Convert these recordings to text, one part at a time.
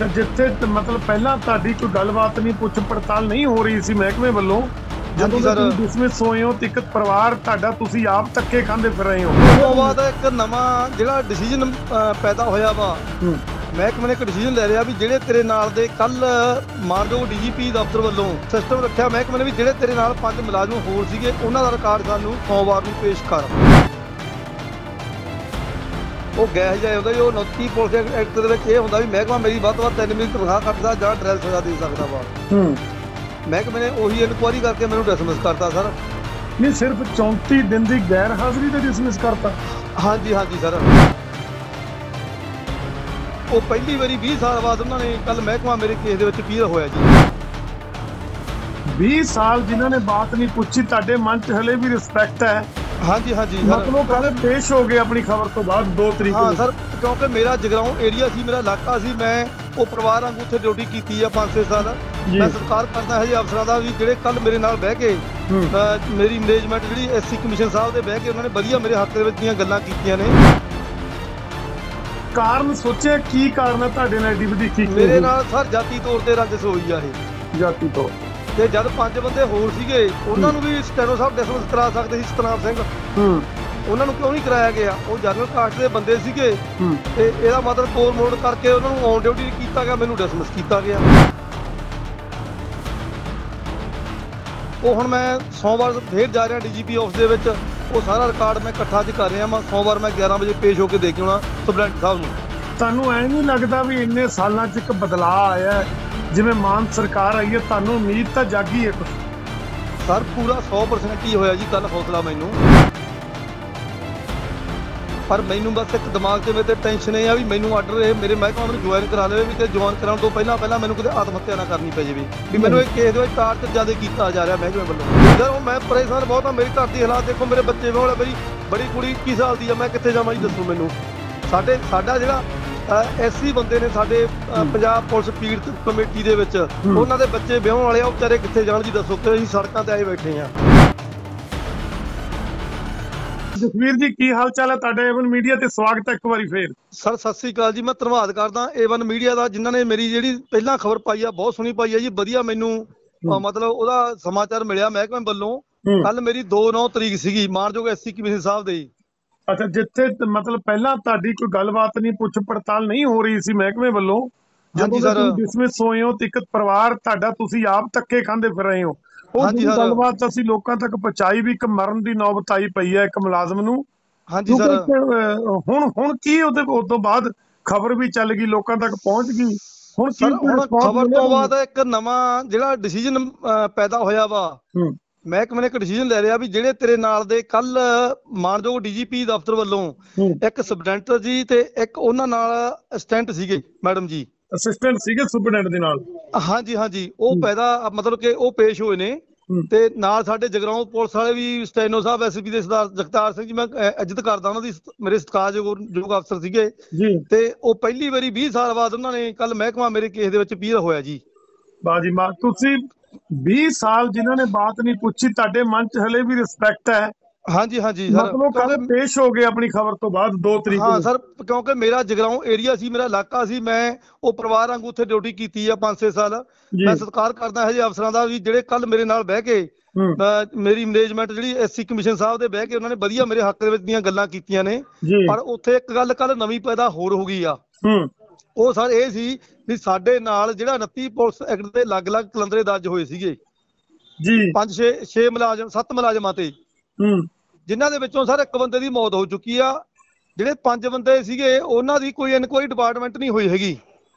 ਤੇ ਜਿੱਥੇ ਮਤਲਬ ਪਹਿਲਾਂ ਤੁਹਾਡੀ ਕੋਈ ਗੱਲਬਾਤ ਨਹੀਂ, ਪੁੱਛ ਪੜਤਾਲ ਨਹੀਂ ਹੋ ਰਹੀ ਸੀ ਮਹਿਕਮੇ ਵੱਲੋਂ, ਜਦੋਂ ਤੁਸੀਂ ਡਿਸਮਿਸ ਹੋਏ ਹੋ ਤੇ ਇੱਕ ਪਰਿਵਾਰ ਤੁਹਾਡਾ ਤੁਸੀਂ ਆਪ ਧੱਕੇ ਖਾਂਦੇ ਫਿਰ ਰਹੇ ਹੋ। ਉਸ ਤੋਂ ਬਾਅਦ ਇੱਕ ਨਵਾਂ ਜਿਹੜਾ ਡਿਸੀਜਨ ਪੈਦਾ ਹੋਇਆ ਵਾ, ਮਹਿਕਮੇ ਨੇ ਇੱਕ ਡਿਸੀਜਨ ਲੈ ਲਿਆ ਵੀ ਜਿਹੜੇ ਤੇਰੇ ਨਾਲ ਦੇ ਕੱਲ ਮਾਨਯੋਗ ਡੀਜੀਪੀ ਦਫ਼ਤਰ ਵੱਲੋਂ ਸਿਸਟਮ ਰੱਖਿਆ ਮਹਿਕਮੇ ਨੇ ਵੀ ਜਿਹੜੇ ਤੇਰੇ ਨਾਲ 5 ਮੁਲਾਜ਼ਮ ਹੋਰ ਸੀਗੇ ਉਹਨਾਂ ਦਾ ਰਿਕਾਰਡ ਸਾਨੂੰ ਸੋਮਵਾਰ ਨੂੰ ਪੇਸ਼ ਕਰ। ਉਹ ਗੈਸ ਜਾਏ ਹੁੰਦਾ ਜੀ, ਉਹ 29 ਪੁਲਿਸ ਐਕਟ ਦੇ ਵਿੱਚ ਇਹ ਹੁੰਦਾ ਵੀ ਮਹਿਕਮਾ ਮੇਰੀ ਵੱਧ ਤੋਂ ਵੱਧ 3 ਮਹੀਨੇ ਤਨਖਾਹ ਕੱਟ ਸਕਦਾ ਜਾਂ ਟ੍ਰਾਇਲ ਸਜ਼ਾ ਦੇ ਸਕਦਾ ਵਾ। ਮਹਿਕਮੇ ਨੇ ਉਹੀ ਇਨਕੁਆਇਰੀ ਕਰਕੇ ਮੈਨੂੰ ਡਿਸਮਿਸ ਕਰਤਾ ਸਰ। ਨਹੀਂ, ਸਿਰਫ 34 ਦਿਨ ਦੀ ਗੈਰ ਹਾਜ਼ਰੀ ਤੇ ਡਿਸਮਿਸ ਕਰਤਾ? ਹਾਂਜੀ ਸਰ। ਉਹ ਪਹਿਲੀ ਵਾਰੀ 20 ਸਾਲ ਬਾਅਦ ਉਹਨਾਂ ਨੇ ਕੱਲ ਮਹਿਕਮਾ ਮੇਰੇ ਕੇਸ ਦੇ ਵਿੱਚ ਕਲੀਅਰ ਹੋਇਆ ਜੀ। 20 ਸਾਲ ਜਿਨ੍ਹਾਂ ਨੇ ਬਾਤ ਨਹੀਂ ਪੁੱਛੀ, ਤੁਹਾਡੇ ਮਨ 'ਚ ਹਲੇ ਵੀ ਰਿਸਪੈਕਟ ਹੈ? ਹਾਂਜੀ ਮਤਲਬ ਕੱਲ ਪੇਸ਼ ਹੋ ਗਏ ਆਪਣੀ ਖਬਰ ਤੋਂ ਬਾਅਦ 2 ਤਰੀਕ ਨੂੰ? ਹਾਂ ਸਰ, ਕਿਉਂਕਿ ਮੇਰਾ ਜਗਰਾਉਂ ਏਰੀਆ ਸੀ, ਮੇਰਾ ਇਲਾਕਾ ਸੀ, ਮੈਂ ਉਹ ਪਰਿਵਾਰ ਵਾਂਗੂ ਉੱਥੇ ਡਿਊਟੀ ਕੀਤੀ ਆ 5-6 ਸਾਲ। ਮੈਂ ਸਤਿਕਾਰ ਕਰਦਾ ਹੈ ਜੀ ਅਫਸਰਾਂ ਦਾ ਵੀ ਜਿਹੜੇ ਕੱਲ ਮੇਰੇ ਨਾਲ ਬਹਿ ਕੇ ਮੇਰੀ ਮੈਨੇਜਮੈਂਟ ਜਿਹੜੀ ਐਸਸੀ ਕਮਿਸ਼ਨ ਸਾਹਿਬ ਦੇ ਬਹਿ ਕੇ ਉਹਨਾਂ ਨੇ ਵਧੀਆ ਮੇਰੇ ਹੱਕ ਦੇ ਵਿੱਚ ਦੀਆਂ ਗੱਲਾਂ ਕੀਤੀਆਂ ਨੇ। ਕਾਰਨ ਸੋਚਿਆ ਕੀ ਕਾਰਨ ਹੈ ਤੁਹਾਡੇ ਨਾਲ ਐਡੀ ਵਧੀਕੀ? ਮੇਰੇ ਨਾਲ ਸਰ ਜਾਤੀ ਤੌਰ ਤੇ ਰੰਜਿਸ਼ ਹੋਈ ਆ ਇਹ। ਜਾਤੀ ਤੌਰ ਤੇ ਜਦ 5 ਬੰਦੇ ਹੋਰ ਸੀਗੇ ਉਹਨਾਂ ਨੂੰ ਵੀ ਸਟੈਨੋ ਸਾਹਿਬ ਡਿਸਮਿਸ ਕਰਾ ਸਕਦੇ ਸੀ। ਸਤਨਾਮ ਸਿੰਘ ਉਹਨਾਂ ਨੂੰ ਕਿਉਂ ਨਹੀਂ ਕਰਾਇਆ ਗਿਆ? ਉਹ ਜਨਰਲ ਕਾਸਟ ਦੇ ਬੰਦੇ ਸੀਗੇ ਤੇ ਇਹਦਾ ਮਤਲਬ ਤੋੜ ਮੋੜ ਕਰਕੇ ਉਹਨਾਂ ਨੂੰ ਔਨ ਡਿਊਟੀ ਕੀਤਾ ਗਿਆ, ਮੈਨੂੰ ਡਿਸਮਿਸ ਕੀਤਾ ਗਿਆ। ਉਹ ਹੁਣ ਮੈਂ ਸੋਮਵਾਰ ਫੇਰ ਜਾ ਰਿਹਾ ਡੀਜੀਪੀ ਆਫਿਸ ਦੇ ਵਿੱਚ, ਉਹ ਸਾਰਾ ਰਿਕਾਰਡ ਮੈਂ ਇਕੱਠਾ ਕਰ ਰਿਹਾ ਮੈਂ। ਸੋਮਵਾਰ ਮੈਂ 11 ਵਜੇ ਪੇਸ਼ ਹੋ ਕੇ ਦੇ ਕੇ ਆਉਣਾ ਸੁਪਰਡੈਂਟ ਸਾਹਿਬ ਨੂੰ। ਤੁਹਾਨੂੰ ਐ ਨਹੀਂ ਲੱਗਦਾ ਵੀ ਇੰਨੇ ਸਾਲਾਂ 'ਚ ਇੱਕ ਬਦਲਾਅ ਆਇਆ, ਜਿਵੇਂ ਮਾਨ ਸਰਕਾਰ ਆਈ ਹੈ, ਤੁਹਾਨੂੰ ਉਮੀਦ ਤਾਂ ਜਾਗੀ ਹੈ ਕੁਛ? ਸਰ ਪੂਰਾ 100% ਹੀ ਹੋਇਆ ਜੀ ਕੱਲ ਹੌਸਲਾ ਮੈਨੂੰ, ਪਰ ਮੈਨੂੰ ਬਸ ਇੱਕ ਦਿਮਾਗ 'ਚ ਮੇਰੇ ਤੇ ਟੈਨਸ਼ਨ ਇਹ ਆ ਵੀ ਮੈਨੂੰ ਆਰਡਰ ਇਹ ਮੇਰੇ ਮਹਿਕਮਾ ਮੈਨੂੰ ਜੁਆਇਨ ਕਰਾ ਲਵੇ ਵੀ, ਤੇ ਜੁਆਇਨ ਕਰਾਉਣ ਤੋਂ ਪਹਿਲਾਂ ਮੈਨੂੰ ਕਿਤੇ ਆਤਮ ਹੱਤਿਆ ਨਾ ਕਰਨੀ ਪੈ ਜਾਵੇ ਵੀ ਮੈਨੂੰ ਇਹ ਕੇਸ ਦੇ ਵਿੱਚ ਟਾਰਚਰ ਜ਼ਿਆਦਾ ਕੀਤਾ ਜਾ ਰਿਹਾ ਮਹਿਕਮੇ ਵੱਲੋਂ। ਜਦੋਂ ਮੈਂ ਪਰੇਸ਼ਾਨ ਬਹੁਤ ਆ, ਮੇਰੀ ਘਰ ਦੀ ਹਾਲਾਤ ਦੇਖੋ, ਮੇਰੇ ਬੱਚੇ ਵਾਲੇ, ਮੇਰੀ ਬੜੀ ਕੁੜੀ 21 ਸਾਲ ਦੀ ਆ, ਮੈਂ ਕਿੱਥੇ ਜਾਵਾਂ ਜੀ ਦੱਸੋ ਮੈਨੂੰ। ਸਾਡਾ ਜਿਹੜਾ ਐਸਸੀ ਬੰਦੇ ਨੇ ਸਾਡੇ ਪੰਜਾਬ ਪੁਲਿਸ ਪੀੜਤ ਕਮੇਟੀ ਦੇ ਵਿੱਚ, ਉਹਨਾਂ ਦੇ ਬੱਚੇ ਵਿਆਹੁਣ ਵਾਲੇ ਆ, ਉਹ ਵਿਚਾਰੇ ਕਿੱਥੇ ਜਾਣ ਜੀ ਦੱਸੋ, ਕਿ ਅਸੀਂ ਸੜਕਾਂ ਤੇ ਆਏ ਬੈਠੇ ਆ। ਜਸਵੀਰ ਜੀ, ਕੀ ਹਾਲ ਚਾਲ ਹੈ ਤੁਹਾਡਾ? ਏਵਨ ਮੀਡੀਆ ਤੇ ਸਵਾਗਤ ਹੈ ਇੱਕ ਵਾਰੀ ਫੇਰ। ਸਰ ਸਤਿ ਸ੍ਰੀ ਅਕਾਲ ਜੀ, ਮੈਂ ਧੰਨਵਾਦ ਕਰਦਾ ਏਵਨ ਮੀਡੀਆ ਦਾ ਜਿਨ੍ਹਾਂ ਨੇ ਮੇਰੀ ਜਿਹੜੀ ਪਹਿਲਾਂ ਖਬਰ ਪਾਈ ਆ, ਬਹੁਤ ਸੋਹਣੀ ਪਾਈ ਆ ਜੀ, ਵਧੀਆ ਮੈਨੂੰ ਮਤਲਬ ਉਹਦਾ ਸਮਾਚਾਰ ਮਿਲਿਆ ਮਹਿਕਮੇ ਵੱਲੋਂ। ਕੱਲ ਮੇਰੀ 2-9 ਤਰੀਕ ਸੀਗੀ ਮਾਨਯੋਗ ਐਸਸੀ ਕਮਿਸ਼ਨ ਸਾਹਿਬ ਦੇ। ਅੱਛਾ, ਜਿੱਥੇ ਮਤਲਬ ਪਹਿਲਾਂ ਤੁਹਾਡੀ ਕੋਈ ਗੱਲਬਾਤ ਨਹੀਂ, ਪੁੱਛ ਪੜਤਾਲ ਨਹੀਂ ਹੋ ਰਹੀ ਸੀ ਮਹਿਕਮੇ ਵੱਲੋਂ, ਜਦੋਂ ਤੁਸੀਂ ਡਿਸਮਿਸ ਹੋਏ ਹੋ ਤੇ ਇੱਕ ਪਰਿਵਾਰ ਤੁਹਾਡਾ ਤੁਸੀਂ ਆਪ ਧੱਕੇ ਖਾਂਦੇ ਫਿਰ ਰਹੇ ਹੋ, ਉਹ ਗੱਲਬਾਤ ਅਸੀਂ ਲੋਕਾਂ ਤੱਕ ਪਹੁੰਚਾਈ ਵੀ ਇੱਕ ਮਰਨ ਦੀ ਨੌਬਤ ਆਈ ਪਈ ਹੈ ਇੱਕ ਮੁਲਾਜ਼ਮ ਨੂੰ। ਹਾਂਜੀ ਸਰ। ਹੁਣ ਕੀ ਉਹਦੇ ਤੋਂ ਬਾਅਦ ਖਬਰ ਵੀ ਚੱਲ ਗਈ, ਲੋਕਾਂ ਤੱਕ ਪਹੁੰਚ ਗਈ, ਹੁਣ ਖਬਰ ਤੋਂ ਬਾਅਦ ਇੱਕ ਨਵਾਂ ਜਿਹੜਾ ਡਿਸੀਜਨ ਪੈਦਾ ਹੋਇਆ ਵਾ, ਮਹਿਕਮੇ ਨੇ ਇੱਕ ਡਿਸੀਜਨ ਲੈ ਲਿਆ ਵੀ ਜਿਹੜੇ ਤੇਰੇ ਨਾਲ ਦੇ ਕੱਲ ਮਾਨਯੋਗ ਡੀਜੀਪੀ ਦਫ਼ਤਰ ਵੱਲੋਂ ਇੱਕ ਸੁਪਰਡੈਂਟ ਜੀ ਤੇ ਇੱਕ ਉਹਨਾਂ ਨਾਲ ਅਸਿਸਟੈਂਟ ਸੀਗੇ ਮੈਡਮ ਜੀ, ਅਸਿਸਟੈਂਟ ਸੀਗੇ ਸੁਪਰਡੈਂਟ ਦੇ ਨਾਲ। ਹਾਂਜੀ ਉਹ ਪੈਦਾ ਮਤਲਬ ਕਿ ਉਹ ਪੇਸ਼ ਹੋਏ ਨੇ, ਤੇ ਨਾਲ ਸਾਡੇ ਜਗਰਾਉਂ ਪੁਲਿਸ ਵਾਲੇ ਵੀ ਸਟੈਨੋ ਸਾਹਿਬ ਐਸਪੀ ਦੇ ਸਰਦਾਰ ਜਗਤਾਰ ਸਿੰਘ ਜੀ, ਮੈਂ ਇੱਜ਼ਤ ਕਰਦਾ ਉਹਨਾਂ ਦੀ, ਮੇਰੇ ਸਤਿਕਾਰਯੋਗ ਅਫਸਰ ਸੀਗੇ। ਤੇ ਉਹ ਪਹਿਲੀ ਵਾਰੀ 20 ਸਾਲ ਬਾਅਦ ਉਹਨਾਂ ਨੇ ਕੱਲ ਮਹਿਕਮਾ ਮੇਰੇ ਕੇਸ ਦੇ ਵਿੱਚ ਕਲੀਅਰ ਹੋਇਆ ਜੀ। ਬਾਜੀ ਮਾਂ, ਤੁਸੀਂ 20 ਸਾਲ ਜਿਨ੍ਹਾਂ ਨੇ ਬਾਤ ਨਹੀਂ ਪੁੱਛੀ, ਤੁਹਾਡੇ ਮਨ 'ਚ ਹਲੇ ਵੀ ਰਿਸਪੈਕਟ ਹੈ? ਹਾਂਜੀ ਮਤਲਬ ਕੱਲ ਪੇਸ਼ ਹੋ ਗਏ ਆਪਣੀ ਖਬਰ ਤੋਂ ਬਾਅਦ 2 ਤਰੀਕ ਨੂੰ? ਹਾਂ ਸਰ, ਕਿਉਂਕਿ ਮੇਰਾ ਜਗਰਾਉਂ ਏਰੀਆ ਸੀ, ਮੇਰਾ ਇਲਾਕਾ ਸੀ, ਮੈਂ ਉਹ ਪਰਿਵਾਰ ਵਾਂਗੂ ਉੱਥੇ ਡਿਊਟੀ ਕੀਤੀ ਆ 5-6 ਸਾਲ। ਮੈਂ ਸਤਿਕਾਰ ਕਰਦਾ ਹੈ ਜੀ ਅਫਸਰਾਂ ਦਾ ਵੀ ਜਿਹੜੇ ਕੱਲ ਮੇਰੇ ਨਾਲ ਬਹਿ ਕੇ ਮੇਰੀ ਮੈਨੇਜਮੈਂਟ ਜਿਹੜੀ ਐਸਸੀ ਕਮਿਸ਼ਨ ਸਾਹਿਬ ਦੇ ਬਹਿ ਕੇ ਉਹਨਾਂ ਨੇ ਵਧੀਆ ਮੇਰੇ ਹੱਕ ਦੇ ਵਿੱਚ ਦੀਆਂ ਗੱਲਾਂ ਕੀਤੀਆਂ ਨੇ। ਪਰ ਉੱਥੇ ਇੱਕ ਗੱਲ ਕੱਲ ਨਵੀਂ ਪੈਦਾ ਹੋਰ ਹੋ ਗਈ ਆ, ਉਹ ਸਰ ਇਹ ਸੀ ਵੀ ਸਾਡੇ ਨਾਲ ਜਿਹੜਾ 29 ਪੁਲਿਸ ਐਕਟ ਦੇ ਅਲੱਗ-ਅਲੱਗ ਕਲੰਦਰੇ ਦਰਜ ਹੋਏ ਸੀਗੇ ਜੀ, 5-6 ਮੁਲਾਜ਼ਮ 7 ਮੁਲਾਜ਼ਮਾਂ ਤੇ, ਜਿਨ੍ਹਾਂ ਦੇ ਵਿੱਚੋਂ ਸਰ ਇੱਕ ਬੰਦੇ ਦੀ ਮੌਤ ਹੋ ਚੁੱਕੀ ਆ। ਜਿਹੜੇ 5 ਬੰਦੇ ਸੀਗੇ ਉਹਨਾਂ ਦੀ ਕੋਈ ਇਨਕੁਆਇਰੀ ਡਿਪਾਰਟਮੈਂਟ ਨਹੀਂ ਹੋਈ ਹੈਗੀ,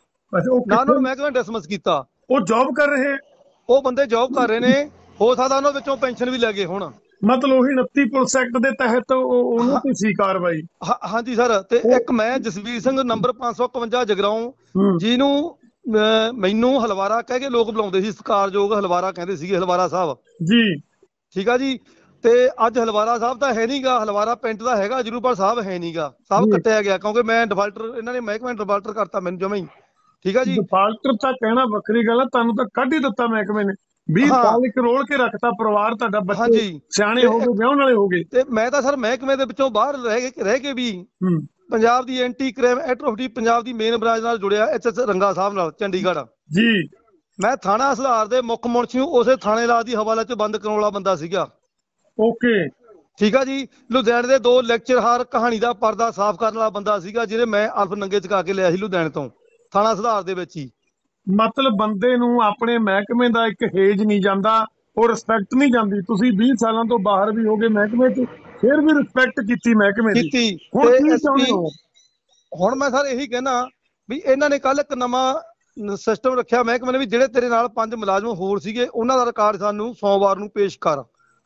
ਨਾ ਉਹਨਾਂ ਨੂੰ ਮਹਿਕਮੇ ਨੇ ਡਿਸਮਿਸ ਕੀਤਾ। ਉਹ ਜੌਬ ਕਰ ਰਹੇ? ਉਹ ਬੰਦੇ ਜੌਬ ਕਰ ਰਹੇ ਨੇ, ਹੋ ਸਕਦਾ ਉਹਨਾਂ ਵਿੱਚੋਂ ਪੈਨਸ਼ਨ ਵੀ ਲੈ ਗਏ ਹੁਣ। ਮਤਲਬ ਉਹੀ 29 ਪੁਲਿਸ ਐਕਟ ਦੇ ਤਹਿਤ ਉਹਨਾਂ ਤੇ ਸੀ ਕਾਰਵਾਈ? ਹਾਂਜੀ ਸਰ। ਤੇ ਇੱਕ ਮੈਂ ਜਸਵੀਰ ਸਿੰਘ ਨੰਬਰ 551 ਜਗਰਾਉਂ, ਜਿਹਨੂੰ ਮੈਨੂੰ ਹਲਵਾਰਾ ਕਹਿ ਕੇ ਲੋਕ ਬੁਲਾਉਂਦੇ ਸੀ, ਸਤਿਕਾਰਯੋਗ ਹਲਵਾਰਾ ਕਹਿੰਦੇ ਸੀਗੇ, ਹਲਵਾਰਾ ਸਾਹਿਬ ਜੀ, ਠੀਕ ਆ ਜੀ। ਤੇ ਅੱਜ ਹਲਵਾਰਾ ਸਾਹਿਬ ਤਾਂ ਹੈ ਨਹੀਂਗਾ, ਹਲਵਾਰਾ ਪਿੰਡ ਦਾ ਹੈਗਾ ਜ਼ਰੂਰ, ਪਰ ਸਾਹਿਬ ਹੈ ਨਹੀਂਗਾ, ਸਾਹਿਬ ਕੱਟਿਆ ਗਿਆ ਕਿਉਂਕਿ ਮੈਂ ਡਿਫਾਲਟਰ, ਇਹਨਾਂ ਨੇ ਮਹਿਕਮੇ ਨੇ ਡਿਫਾਲਟਰ ਕਰਤਾ ਮੈਨੂੰ ਜਮਾਂ ਹੀ, ਠੀਕ ਆ ਜੀ। ਡਿਫਾਲਟਰ ਤਾਂ ਕਹਿਣਾ ਵੱਖਰੀ ਗੱਲ ਆ, ਤੁਹਾਨੂੰ ਤਾਂ ਕੱਢ ਹੀ ਦਿੱਤਾ ਮਹਿਕਮੇ ਨੇ, 20 ਸਾਲ ਇੱਕ ਰੋਲ ਕੇ ਰੱਖਤਾ ਪਰਿਵਾਰ ਤੁਹਾਡਾ, ਬੱਚੇ ਸਿਆਣੇ ਹੋ ਗਏ, ਵਿਆਹੁਣ ਵਾਲੇ ਹੋ ਗਏ। ਤੇ ਮੈਂ ਤਾਂ ਸਰ ਮਹਿਕਮੇ ਦੇ ਵਿੱਚੋਂ ਬਾਹਰ ਰਹਿ ਕੇ ਵੀ ਪੰਜਾਬ ਦੀ ਐਂਟੀ ਕ੍ਰਾਈਮ ਐਟਰੋਫਿਟੀ ਪੰਜਾਬ ਦੀ ਮੇਨ ਬ੍ਰਾਂਚ ਨਾਲ ਜੁੜਿਆ ਐਚਐਸ ਰੰਗਾ ਸਾਹਿਬ ਨਾਲ ਚੰਡੀਗੜ੍ਹ ਜੀ। ਮੈਂ ਥਾਣਾ ਸੁਧਾਰ ਦੇ ਮੁੱਖ ਮੁਨਸ਼ੀ ਨੂੰ ਉਸੇ ਥਾਣੇ ਰਾਜ ਦੀ ਹਵਾਲੇ 'ਚ ਬੰਦ ਕਰਾਉਣ ਵਾਲਾ ਬੰਦਾ ਸੀਗਾ। ਓਕੇ ਠੀਕ ਆ ਜੀ। ਲੁਧਿਆਣੇ ਦੇ 2 ਲੈਕਚਰਹਾਰ ਕਹਾਣੀ ਦਾ ਪਰਦਾ ਸਾਫ਼ ਕਰਨ ਵਾਲਾ ਬੰਦਾ ਸੀਗਾ, ਜਿਹਨੇ ਮੈਂ ਅਲਫ ਨੰਗੇ ਚਕਾ ਕੇ ਲਿਆ ਸੀ ਲੁਧਿਆਣੇ ਤੋਂ ਥਾਣਾ ਸੁਧਾਰ ਦੇ ਵਿੱਚ ਹੀ। ਮਤਲਬ ਬੰਦੇ ਨੂੰ ਆਪਣੇ ਮਹਿਕਮੇ ਦਾ ਇੱਕ ਹੇਜ ਨਹੀਂ ਜਾਂਦਾ, ਉਹ ਰਿਸਪੈਕਟ ਨਹੀਂ ਜਾਂਦੀ। ਤੁਸੀਂ 20 ਸਾਲਾਂ ਤੋਂ ਬਾਹਰ ਵੀ ਹੋ ਗਏ ਮਹਿਕਮੇ 'ਚ, ਫਿਰ ਵੀ ਰਿਸਪੈਕਟ ਕੀਤੀ ਮਹਿਕਮੇ ਦੀ। ਹੁਣ ਕੀ ਚਾਹੁੰਦੇ ਹੋ? ਹੁਣ ਮੈਂ ਸਰ ਇਹੀ ਕਹਿਣਾ ਵੀ ਇਹਨਾਂ ਨੇ ਕੱਲ ਇੱਕ ਨਵਾਂ ਸਿਸਟਮ ਰੱਖਿਆ ਮਹਿਕਮੇ ਨੇ ਵੀ ਜਿਹੜੇ ਤੇਰੇ ਨਾਲ 5 ਮੁਲਾਜ਼ਮ ਹੋਰ ਸੀਗੇ ਉਹਨਾਂ ਦਾ ਰਿਕਾਰਡ ਸਾਨੂੰ ਸੋਮਵਾਰ ਨੂੰ ਪੇਸ਼ ਕਰ।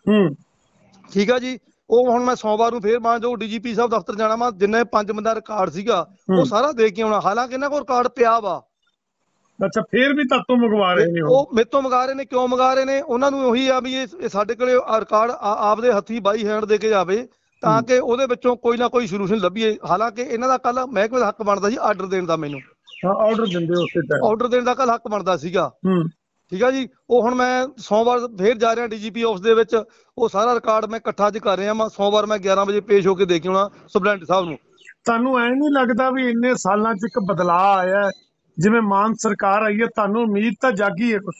ਠੀਕ ਆ ਜੀ। ਉਹ ਹੁਣ ਮੈਂ ਸੋਮਵਾਰ ਨੂੰ ਫੇਰ ਜੋ ਡੀਜੀਪੀ ਸਾਹਿਬ ਦਫ਼ਤਰ ਜਾਣਾ ਵਾ, ਜਿੰਨੇ 5 ਬੰਦਾ ਰਿਕਾਰਡ ਸੀਗਾ ਉਹ ਸਾਰਾ ਦੇ ਕੇ ਆਉਣਾ। ਹਾਲਾਂਕਿ ਇਹਨਾਂ ਕੋਲ ਰਿਕਾਰਡ ਪਿਆ ਵਾ। ਅੱਛਾ, ਫੇਰ ਵੀ ਤੁਹਾਤੋਂ ਮੰਗਵਾ ਰਹੇ ਨੇ ਉਹ ਮੇਰੇ ਤੋਂ ਮੰਗਾ ਰਹੇ ਨੇ। ਕਿਉਂ ਮੰਗਾ ਰਹੇ ਨੇ? ਉਹਨਾਂ ਨੂੰ ਉਹੀ ਆ ਵੀ ਇਹ ਸਾਡੇ ਕੋਲੇ ਰਿਕਾਰਡ ਆਪਦੇ ਹੱਥੀ ਬਾਈ ਹੈਂਡ ਦੇ ਕੇ ਜਾਵੇ ਤਾਂ ਕਿ ਉਹਦੇ ਵਿੱਚੋਂ ਕੋਈ ਨਾ ਕੋਈ ਸੋਲੂਸ਼ਨ ਲੱਭੀਏ। ਹਾਲਾਂਕਿ ਇਹਨਾਂ ਦਾ ਕੱਲ ਮਹਿਕਮੇ ਦਾ ਹੱਕ ਬਣਦਾ ਸੀ ਆਰਡਰ ਦੇਣ ਦਾ। ਮੈਨੂੰ ਆਰਡਰ ਦਿੰਦੇ ਉਸੇ ਟਾਈਮ ਆਰਡਰ ਦੇਣ ਦਾ ਕੱਲ ਹੱਕ ਬਣਦਾ ਸੀਗਾ। ਠੀਕ ਆ ਜੀ। ਉਹ ਹੁਣ ਮੈਂ ਸੋਮਵਾਰ ਫੇਰ ਜਾ ਰਿਹਾ ਡੀਜੀਪੀ ਆਫਿਸ ਦੇ ਵਿੱਚ, ਉਹ ਸਾਰਾ ਰਿਕਾਰਡ ਮੈਂ ਇਕੱਠਾ ਅੱਜ ਕਰ ਰਿਹਾ। ਮੈਂ ਸੋਮਵਾਰ ਮੈਂ 11 ਵਜੇ ਪੇਸ਼ ਹੋ ਕੇ ਦੇ ਕੇ ਆਉਣਾ ਸੁਪਰਡੈਂਟ ਸਾਹਿਬ ਨੂੰ। ਤੁਹਾਨੂੰ ਐ ਨਹੀਂ ਲੱਗਦਾ ਵੀ ਇੰਨੇ ਸਾਲਾਂ 'ਚ ਇੱਕ ਬਦਲਾਅ ਆਇਆ, ਜਿਵੇਂ ਮਾਨ ਸਰਕਾਰ ਆਈ ਹੈ, ਤੁਹਾਨੂੰ ਉਮੀਦ ਤਾਂ ਜਾਗੀ ਹੈ ਕੁਛ?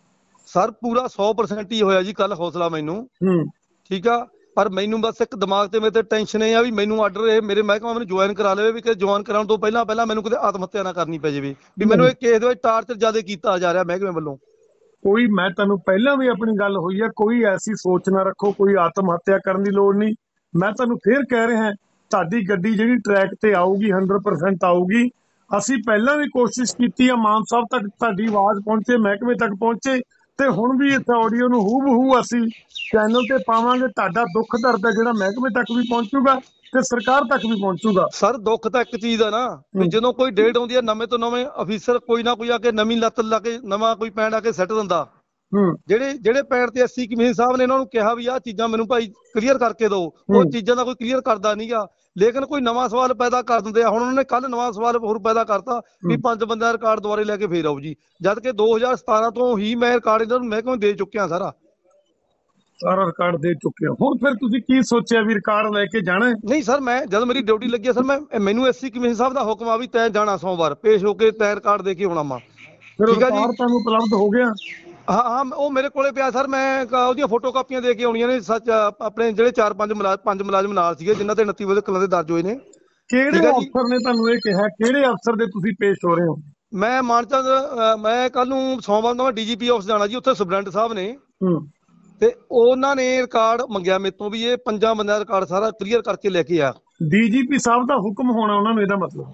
ਸਰ ਪੂਰਾ 100% ਹੀ ਹੋਇਆ ਜੀ ਕੱਲ ਹੌਸਲਾ ਮੈਨੂੰ। ਠੀਕ ਆ। ਪਰ ਮੈਨੂੰ ਬਸ ਇੱਕ ਦਿਮਾਗ ਤੇ ਮੇਰੇ ਤੇ ਟੈਨਸ਼ਨ ਇਹ ਆ ਵੀ ਮੈਨੂੰ ਆਰਡਰ ਇਹ ਮੇਰੇ ਮਹਿਕਮਾ ਮੈਨੂੰ ਜੁਆਇਨ ਕਰਾ ਲਵੇ ਵੀ ਕਿ ਜੁਆਇਨ ਕਰਾਉਣ ਤੋਂ ਪਹਿਲਾਂ ਮੈਨੂੰ ਕਿਤੇ ਆਤਮ ਹੱਤਿਆ ਨਾ ਕਰਨੀ ਪੈ ਜਾਵੇ ਵੀ ਮੈਨੂੰ ਇਹ ਕੇਸ ਦੇ ਵਿੱਚ ਟਾਰਚਰ ਜ਼ਿਆਦਾ ਕੀਤਾ ਜਾ ਰਿਹਾ ਮਹਿਕਮੇ ਵੱਲੋਂ। ਕੋਈ, ਮੈਂ ਤੁਹਾਨੂੰ ਪਹਿਲਾਂ ਵੀ ਆਪਣੀ ਗੱਲ ਹੋਈ ਹੈ, ਕੋਈ ਐਸੀ ਸੋਚ ਨਾ ਰੱਖੋ, ਕੋਈ ਆਤਮ ਹੱਤਿਆ ਕਰਨ ਦੀ ਲੋੜ ਨਹੀਂ। ਮੈਂ ਤੁਹਾਨੂੰ ਫੇਰ ਕਹਿ ਰਿਹਾ, ਤੁਹਾਡੀ ਗੱਡੀ ਜਿਹੜੀ ਟਰੈਕ ਤੇ ਆਊਗੀ 100% ਆਊਗੀ। ਅਸੀਂ ਪਹਿਲਾਂ ਵੀ ਕੋਸ਼ਿਸ਼ ਕੀਤੀ ਆ ਮਾਨ ਸਾਹਿਬ ਤੱਕ ਤੁਹਾਡੀ ਆਵਾਜ਼ ਪਹੁੰਚੇ, ਮਹਿਕਮੇ ਤੱਕ ਪਹੁੰਚੇ, ਤੇ ਹੁਣ ਵੀ ਇਸ ਆਡੀਓ ਨੂੰ ਹੂ ਅਸੀਂ ਚੈਨਲ ਤੇ ਪਾਵਾਂਗੇ। ਤੁਹਾਡਾ ਦੁੱਖ ਦਰਦ ਹੈ ਜਿਹੜਾ ਮਹਿਕਮੇ ਤੱਕ ਵੀ ਪਹੁੰਚੂਗਾ ਤੇ ਸਰਕਾਰ ਤੱਕ ਵੀ ਪਹੁੰਚੂਗਾ। ਸਰ ਦੁੱਖ ਤਾਂ ਇੱਕ ਚੀਜ਼ ਆ ਨਾ ਵੀ ਜਦੋਂ ਕੋਈ ਡੇਟ ਆਉਂਦੀ ਹੈ ਨਵੇਂ ਤੋਂ ਨਵੇਂ ਅਫੀਸਰ ਕੋਈ ਨਾ ਕੋਈ ਆ ਕੇ ਨਵੀਂ ਲੱਤ ਲਾ ਕੇ ਨਵਾਂ ਕੋਈ ਪੈਂਡ ਆ ਕੇ ਸੱਟ ਦਿੰਦਾ। ਜਿਹੜੇ ਪੈਂਡ ਤੇ ਐਸਸੀ ਕਮਿਸ਼ਨ ਸਾਹਿਬ ਨੇ ਇਹਨਾਂ ਨੂੰ ਕਿਹਾ ਵੀ ਆਹ ਚੀਜ਼ਾਂ ਮੈਨੂੰ ਭਾਈ ਕਲੀਅਰ ਕਰਕੇ ਦਿਓ, ਉਹ ਚੀਜ਼ਾਂ ਦਾ ਕੋਈ ਕਲੀਅਰ ਕਰਦਾ ਨਹੀਂਗਾ। ਲੇਕਿਨ ਕੋਈ ਨਵਾਂ ਸਵਾਲ ਪੈਦਾ ਕਰ ਦਿੰਦੇ ਆ। ਹੁਣ ਉਹਨਾਂ ਨੇ ਕੱਲ ਨਵਾਂ ਸਵਾਲ ਹੋਰ ਪੈਦਾ ਕਰਤਾ ਵੀ 5 ਬੰਦਿਆਂ ਦਾ ਰਿਕਾਰਡ ਦੁਬਾਰੇ ਲੈ ਕੇ ਫੇਰ ਆਓ ਜੀ, ਜਦ ਕਿ 2017 ਤੋਂ ਹੀ ਮੈਂ ਰਿਕਾਰਡ ਇਹਨਾਂ ਨੂੰ ਮਹਿਕਮੇ ਦੇ ਚੁੱਕਿਆ ਸਾਰਾ ਰਿਕਾਰਡ ਦੇ ਚੁੱਕੇ ਹੋ। ਹੁਣ ਫਿਰ ਤੁਸੀਂ ਕੀ ਸੋਚਿਆ ਵੀ ਰਿਕਾਰਡ ਲੈ ਕੇ ਜਾਣਾ? ਨਹੀਂ ਸਰ, ਮੈਂ ਜਦ ਮੇਰੀ ਡਿਊਟੀ ਲੱਗੀ ਸਰ ਮੈਨੂੰ ਐਸਸੀ ਕਮਿਸ਼ਨ ਸਾਹਿਬ ਦਾ ਹੁਕਮ ਆ ਵੀ ਤੈਂ ਜਾਣਾ ਸੋਮਵਾਰ ਪੇਸ਼ ਹੋ ਕੇ ਤੈਂ ਰਿਕਾਰਡ ਦੇ ਕੇ ਆਉਣਾ ਵਾ। ਠੀਕ ਆ ਜੀ। ਤੁਹਾਨੂੰ ਉਪਲਬਧ ਹੋ ਗਿਆ? ਹਾਂ ਉਹ ਮੇਰੇ ਕੋਲੇ ਪਿਆ ਸਰ। ਮੈਂ ਉਹਦੀਆਂ ਫੋਟੋ ਕਾਪੀਆਂ ਦੇ ਕੇ ਆਉਣੀਆਂ ਨੇ। ਸੱਚ ਆਪਣੇ ਜਿਹੜੇ 4-5 ਮੁਲਾਜ਼ਮ ਨਾਲ ਸੀਗੇ ਜਿਨ੍ਹਾਂ ਤੇ 29 ਵਜੇ ਕਲਾਂ ਦੇ ਦਰਜ ਹੋਏ ਨੇ। ਕਿਹੜੇ ਅਫਸਰ ਨੇ ਤੁਹਾਨੂੰ ਇਹ ਕਿਹਾ? ਕਿਹੜੇ ਅਫਸਰ ਦੇ ਤੁਸੀਂ ਪੇਸ਼ ਹੋ ਰਹੇ ਹੋ? ਮੈਂ ਮਾਨਚੰਦ, ਮੈਂ ਕੱਲ ਨੂੰ ਸੋਮਵਾਰ ਨੂੰ ਡੀਜੀਪੀ ਆਫਿਸ ਜਾਣਾ ਜੀ। ਉੱਥੇ ਸੁਪਰਡੈਂਟ ਸਾਹਿਬ ਨੇ ਤੇ ਉਹਨਾਂ ਨੇ ਰਿਕਾਰਡ ਮੰਗਿਆ ਮੇਰੇ ਤੋਂ ਵੀ ਇਹ 5 ਬੰਦਿਆਂ ਦਾ ਰਿਕਾਰਡ ਸਾਰਾ ਕਲੀਅਰ ਕਰਕੇ ਲੈ ਕੇ ਆ। ਡੀਜੀਪੀ ਸਾਹਿਬ ਦਾ ਹੁਕਮ ਹੋਣਾ ਉਹਨਾਂ ਨੂੰ, ਇਹਦਾ ਮਤਲਬ?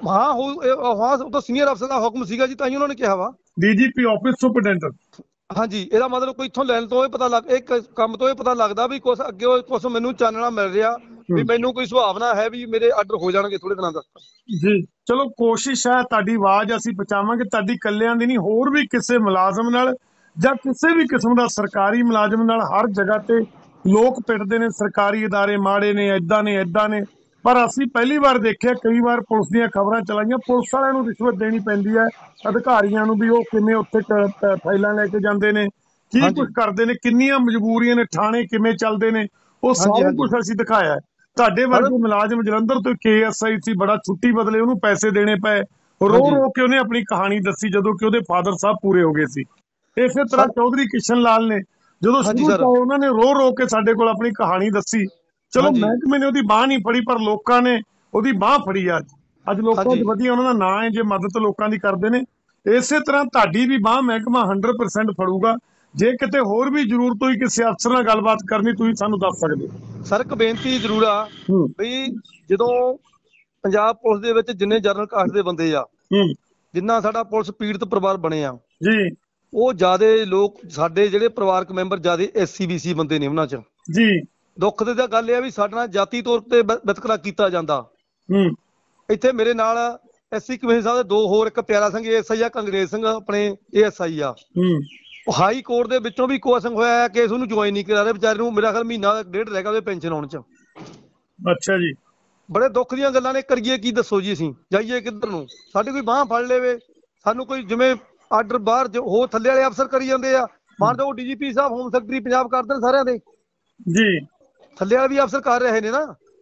ਉਹ ਤਾਂ ਸੀਨੀਅਰ ਅਫਸਰ ਦਾ ਹੁਕਮ ਸੀਗਾ ਜੀ, ਤਾਂ ਹੀ ਉਹਨਾਂ ਨੇ ਕਿਹਾ ਵਾ ਡੀਜੀਪੀ ਆਫਿਸ ਸੁਪਰਡੈਂਟ। ਹਾਂਜੀ, ਇਹਦਾ ਮਤਲਬ ਕੋਈ ਇੱਥੋਂ ਲੈਣ ਤੋਂ ਇਹ ਪਤਾ ਲੱਗ, ਇੱਕ ਕੰਮ ਤੋਂ ਇਹ ਪਤਾ ਲੱਗਦਾ ਵੀ ਕੁਛ ਅੱਗੇ ਕੁਛ ਮੈਨੂੰ ਚਾਨਣਾ ਮਿਲ ਰਿਹਾ ਵੀ ਮੈਨੂੰ ਕੋਈ ਸੁਭਾਵਨਾ ਹੈ ਵੀ ਮੇਰੇ ਆਰਡਰ ਹੋ ਜਾਣਗੇ ਥੋੜੇ ਦਿਨਾਂ ਤੱਕ ਜੀ। ਚਲੋ ਕੋਸ਼ਿਸ਼ ਹੈ, ਤੁਹਾਡੀ ਆਵਾਜ਼ ਅਸੀਂ ਪਹੁੰਚਾਵਾਂਗੇ। ਤੁਹਾਡੀ ਇਕੱਲਿਆਂ ਦੀ ਨਹੀਂ, ਹੋਰ ਵੀ ਕਿਸੇ ਮੁਲਾਜ਼ਮ ਨਾਲ ਜਾਂ ਕਿਸੇ ਵੀ ਕਿਸਮ ਦਾ ਸਰਕਾਰੀ ਮੁਲਾਜ਼ਮ ਨਾਲ ਹਰ ਜਗ੍ਹਾ ਤੇ ਲੋਕ ਪਿੱਟਦੇ ਨੇ, ਸਰਕਾਰੀ ਅਦਾਰੇ ਮਾੜੇ ਨੇ, ਏਦਾਂ ਨੇ। ਪਰ ਅਸੀਂ ਪਹਿਲੀ ਵਾਰ ਦੇਖਿਆ, ਕਈ ਵਾਰ ਪੁਲਿਸ ਦੀਆਂ ਖਬਰਾਂ ਚਲਾਈਆਂ, ਪੁਲਿਸ ਵਾਲਿਆਂ ਨੂੰ ਰਿਸ਼ਵਤ ਦੇਣੀ ਪੈਂਦੀ ਹੈ ਅਧਿਕਾਰੀਆਂ ਨੂੰ ਵੀ ਉਹ ਕਿਵੇਂ ਉੱਥੇ ਫਾਈਲਾਂ ਲੈ ਕੇ ਜਾਂਦੇ ਨੇ, ਕੀ ਕੁਝ ਕਰਦੇ ਨੇ, ਕਿੰਨੀਆਂ ਮਜਬੂਰੀਆਂ ਨੇ, ਥਾਣੇ ਕਿਵੇਂ ਚੱਲਦੇ ਨੇ, ਉਹ ਸਾਰਾ ਕੁਝ ਅਸੀਂ ਦਿਖਾਇਆ। ਤੁਹਾਡੇ ਵਰਗੇ ਮੁਲਾਜ਼ਮ ਜਲੰਧਰ ਤੋਂ KSI ਸੀ, ਬੜਾ ਛੁੱਟੀ ਬਦਲੇ ਉਹਨੂੰ ਪੈਸੇ ਦੇਣੇ ਪਏ, ਰੋ ਕੇ ਉਹਨੇ ਆਪਣੀ ਕਹਾਣੀ ਦੱਸੀ ਜਦੋਂ ਕਿ ਉਹਦੇ ਫਾਦਰ ਸਾਹਿਬ ਪੂਰੇ ਹੋ ਗਏ ਸੀ। ਇਸੇ ਤਰ੍ਹਾਂ ਚੌਧਰੀ ਕਿਸ਼ਨ ਲਾਲ ਨੇ ਜਦੋਂ ਸ਼ੁਰੂ ਉਹਨਾਂ ਨੇ ਰੋ ਕੇ ਸਾਡੇ ਕੋਲ ਆਪਣੀ ਕਹਾਣੀ ਦੱਸੀ। ਚਲੋ ਮਹਿਕਮੇ ਨੇ ਉਹਦੀ ਬਾਂਹ ਨਹੀਂ ਫੜੀ ਪਰ ਲੋਕਾਂ ਨੇ ਉਹਦੀ ਬਾਂਹ ਫੜੀ। ਅੱਜ ਲੋਕਾਂ 'ਚ ਵਧੀਆ ਉਹਨਾਂ ਦਾ ਨਾਂ ਹੈ ਜੇ ਮਦਦ ਲੋਕਾਂ ਦੀ ਕਰਦੇ ਨੇ। ਇਸੇ ਤਰ੍ਹਾਂ ਤੁਹਾਡੀ ਵੀ ਬਾਂਹ ਮਹਿਕਮਾ 100% ਫੜੂਗਾ। ਜੇ ਕਿਤੇ ਹੋਰ ਵੀ ਜ਼ਰੂਰਤ ਹੋਈ ਕਿਸੇ ਅਫਸਰ ਨਾਲ ਗੱਲਬਾਤ ਕਰਨੀ, ਤੁਸੀਂ ਸਾਨੂੰ ਦੱਸ ਸਕਦੇ ਹੋ। ਸਰ ਇੱਕ ਬੇਨਤੀ ਜ਼ਰੂਰ ਆ ਵੀ ਜਦੋਂ ਪੰਜਾਬ ਪੁਲਿਸ ਦੇ ਵਿੱਚ ਜਿੰਨੇ ਜਨਰਲ ਕਾਸਟ ਦੇ ਬੰਦੇ ਆ, ਜਿੰਨਾ ਸਾਡਾ ਪੁਲਿਸ ਪੀੜਤ ਪਰਿਵਾਰ ਬਣੇ ਆ ਜੀ, ਉਹ ਜਿਆਦੇ ਲੋਕ ਸਾਡੇ ਜਿਹੜੇ ਪਰਿਵਾਰਕ ਮੈਂਬਰ ਜਿਆਦੇ SC-BC ਬੰਦੇ ਨੇ ਉਹਨਾਂ 'ਚ ਜੀ। ਦੁੱਖ ਦੀ ਤਾਂ ਗੱਲ ਇਹ ਆ ਵੀ ਸਾਡੇ ਨਾਲ ਜਾਤੀ ਤੌਰ ਤੇ ਵਿਤਕਰਾ ਕੀਤਾ ਜਾਂਦਾ। ਇੱਥੇ ਮੇਰੇ ਨਾਲ SC ਕਮਿਸ਼ਨ ਸਾਹਿਬ ਦੇ 2 ਹੋਰ, ਇੱਕ ਪਿਆਰਾ ਸਿੰਘ ASI ਆ, ਕੰਗਰੇਜ਼ ਸਿੰਘ ਆਪਣੇ ASI ਆ। ਹਾਈ ਕੋਰਟ ਦੇ ਵਿੱਚੋਂ ਵੀ ਕੋਸਿੰਗ ਹੋਇਆ ਕੇਸ, ਉਹਨੂੰ ਜੁਆਇਨ ਨਹੀਂ ਕਰਾ ਰਹੇ ਵਿਚਾਰੇ ਨੂੰ। ਮੇਰਾ ਖਿਆਲ ਮਹੀਨਾ 1.5 ਰਹਿ ਗਿਆ ਉਹਦੇ ਪੈਨਸ਼ਨ ਆਉਣ 'ਚ। ਅੱਛਾ ਜੀ। ਬੜੇ ਦੁੱਖ ਦੀਆਂ ਗੱਲਾਂ ਨੇ, ਕਰੀਏ ਕੀ ਦੱਸੋ ਜੀ? ਅਸੀਂ ਜਾਈਏ ਕਿੱਧਰ ਨੂੰ? ਸਾਡੀ ਕੋਈ ਬਾਂਹ ਫੜ ਲਵੇ, ਸਾਨੂੰ ਕੋਈ ਜਿਵੇਂ ਆਰਡਰ ਬਾਹਰ ਹੋ ਥੱਲੇ ਵਾਲੇ ਅਫਸਰ ਕਰੀ ਜਾਂਦੇ ਆ, ਮਾਨਯੋਗ DGP ਸਾਹਿਬ, ਹੋਮ ਸੈਕਟਰੀ ਪੰਜਾਬ ਕਰਦੇ ਨੇ ਸਾਰਿਆਂ ਦੇ ਜੀ, ਥੱਲੇ ਵਾਲੇ ਵੀ ਅਫਸਰ ਕਰ ਰਹੇ ਨੇ ਨਾ।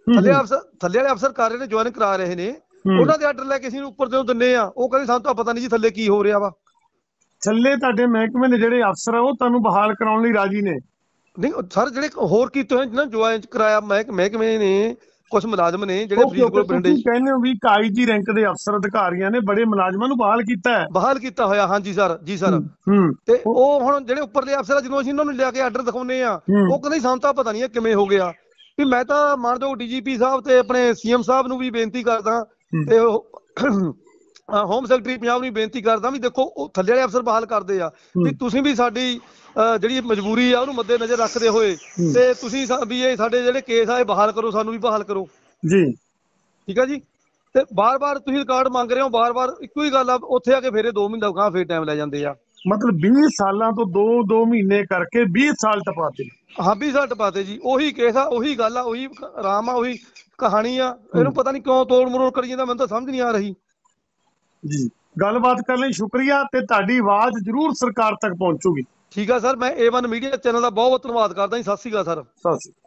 ਥੱਲੇ ਵਾਲੇ ਅਫਸਰ ਕਰ ਰਹੇ ਨੇ, ਜੁਆਇਨ ਕਰਾ ਰਹੇ ਨੇ, ਉਹਨਾਂ ਦੇ ਆਰਡਰ ਲੈ ਕੇ ਅਸੀਂ ਉੱਪਰ ਦੇ ਦਿੰਨੇ ਆ। ਉਹ ਕਹਿੰਦੇ ਸਾਨੂੰ ਤਾਂ ਪਤਾ ਨਹੀਂ ਜੀ ਥੱਲੇ ਕੀ ਹੋ ਰਿਹਾ ਵਾ। ਥੱਲੇ ਤੁਹਾਡੇ ਮਹਿਕਮੇ ਦੇ ਜਿਹੜੇ ਅਫਸਰ ਆ ਉਹ ਤੁਹਾਨੂੰ ਬਹਾਲ ਕਰਾਉਣ ਲਈ ਰਾਜੀ ਨੇ? ਨਹੀਂ ਸਰ, ਜਿਹੜੇ ਹੋਰ ਕੀਤੇ ਹੋਏ ਜਿਹਨਾਂ ਜੁਆਇਨ ਕਰਾਇਆ ਮਹਿਕਮੇ ਨੇ, ਕੁਝ ਮੁਲਾਜ਼ਮ ਨੇ ਜਿਹੜੇ ਫਰੀਦਕੋਟ ਬਠਿੰਡੇ ਕਹਿੰਦੇ ਹੋ ਵੀ IG ਰੈਂਕ ਦੇ ਅਫਸਰ ਅਧਿਕਾਰੀਆਂ ਨੇ ਬੜੇ ਮੁਲਾਜ਼ਮਾਂ ਨੂੰ ਬਹਾਲ ਕੀਤਾ ਹੈ? ਬਹਾਲ ਕੀਤਾ ਹੋਇਆ, ਹਾਂਜੀ ਸਰ, ਜੀ ਸਰ। ਤੇ ਉਹ ਹੁਣ ਜਿਹੜੇ ਉੱਪਰਲੇ ਅਫਸਰ, ਜਦੋਂ ਅਸੀਂ ਉਹਨਾਂ ਨੂੰ ਲਿਆ ਕੇ ਆਰਡਰ ਦਿਖਾਉਂਦੇ ਆ, ਉਹ ਕਹਿੰਦੇ ਸਾਨੂੰ ਤਾਂ ਪਤਾ ਨਹੀਂ ਕਿਵੇਂ ਹੋ ਗਿਆ। ਵੀ ਮੈਂ ਤਾਂ ਮਾਨਯੋਗ DGP ਸਾਹਿਬ ਤੇ ਆਪਣੇ CM ਸਾਹਿਬ ਨੂੰ ਵੀ ਬੇਨਤੀ ਕਰਦਾ, ਤੇ ਹੋਮ ਸੈਕਟਰੀ ਪੰਜਾਬ ਨੂੰ ਬੇਨਤੀ ਕਰਦਾ ਵੀ ਦੇਖੋ ਉਹ ਥੱਲੇ ਵਾਲੇ ਅਫਸਰ ਬਹਾਲ ਕਰਦੇ ਆ, ਵੀ ਤੁਸੀਂ ਵੀ ਸਾਡੀ ਜਿਹੜੀ ਮਜਬੂਰੀ ਆ ਉਹਨੂੰ ਮੱਦੇ ਨਜ਼ਰ ਰੱਖਦੇ ਹੋਏ ਤੇ ਤੁਸੀਂ ਵੀ ਇਹ ਸਾਡੇ ਜਿਹੜੇ ਕੇਸ ਆ ਇਹ ਬਹਾਲ ਕਰੋ, ਸਾਨੂੰ ਵੀ ਬਹਾਲ ਕਰੋ ਜੀ। ਠੀਕ ਆ ਜੀ। ਤੇ ਬਾਰ-ਬਾਰ ਤੁਸੀਂ ਰਿਕਾਰਡ ਮੰਗ ਰਹੇ ਹੋ, ਬਾਰ-ਬਾਰ ਇੱਕੋ ਹੀ ਗੱਲ ਆ, ਉੱਥੇ ਆ ਕੇ ਫੇਰ 2 ਮਹੀਨੇ ਗਾਂ ਫੇਰ ਟਾਈਮ ਲੈ ਜਾਂਦੇ ਆ। ਮਤਲਬ 20 ਸਾਲਾਂ ਤੋਂ 2 ਮਹੀਨੇ ਕਰਕੇ 20 ਸਾਲ ਟਪਾਤੇ। ਹਾਂ, 20 ਸਾਲ ਟਪਾਤੇ ਜੀ। ਉਹੀ ਕੇਸ ਆ, ਉਹੀ ਗੱਲ ਆ, ਉਹੀ ਆਰਾਮ ਆ, ਉਹੀ ਕਹਾਣੀ ਆ। ਇਹਨੂੰ ਪਤਾ ਨਹੀਂ ਕਿਉਂ ਤੋੜ ਮਰੋੜ ਕਰੀ ਜਾਂਦਾ, ਮੈਨੂੰ ਤਾਂ ਸਮਝ ਨਹੀਂ ਆ ਰਹੀ ਜੀ। ਗੱਲਬਾਤ ਕਰਨ ਲਈ ਸ਼ੁਕਰੀਆ, ਤੇ ਤੁਹਾਡੀ ਆਵਾਜ਼ ਜ਼ਰੂਰ ਸਰਕਾਰ ਤੱਕ ਪਹੁੰਚੂਗੀ। ਠੀਕ ਆ ਸਰ, ਮੈਂ A1 ਮੀਡੀਆ ਚੈਨਲ ਦਾ ਬਹੁਤ ਬਹੁਤ ਧੰਨਵਾਦ ਕਰਦਾ ਜੀ। ਸਤਿ ਸ਼੍ਰੀ ਅਕਾਲ ਸਰ। ਸਤਿ ਸ਼੍ਰੀ ਅਕਾਲ।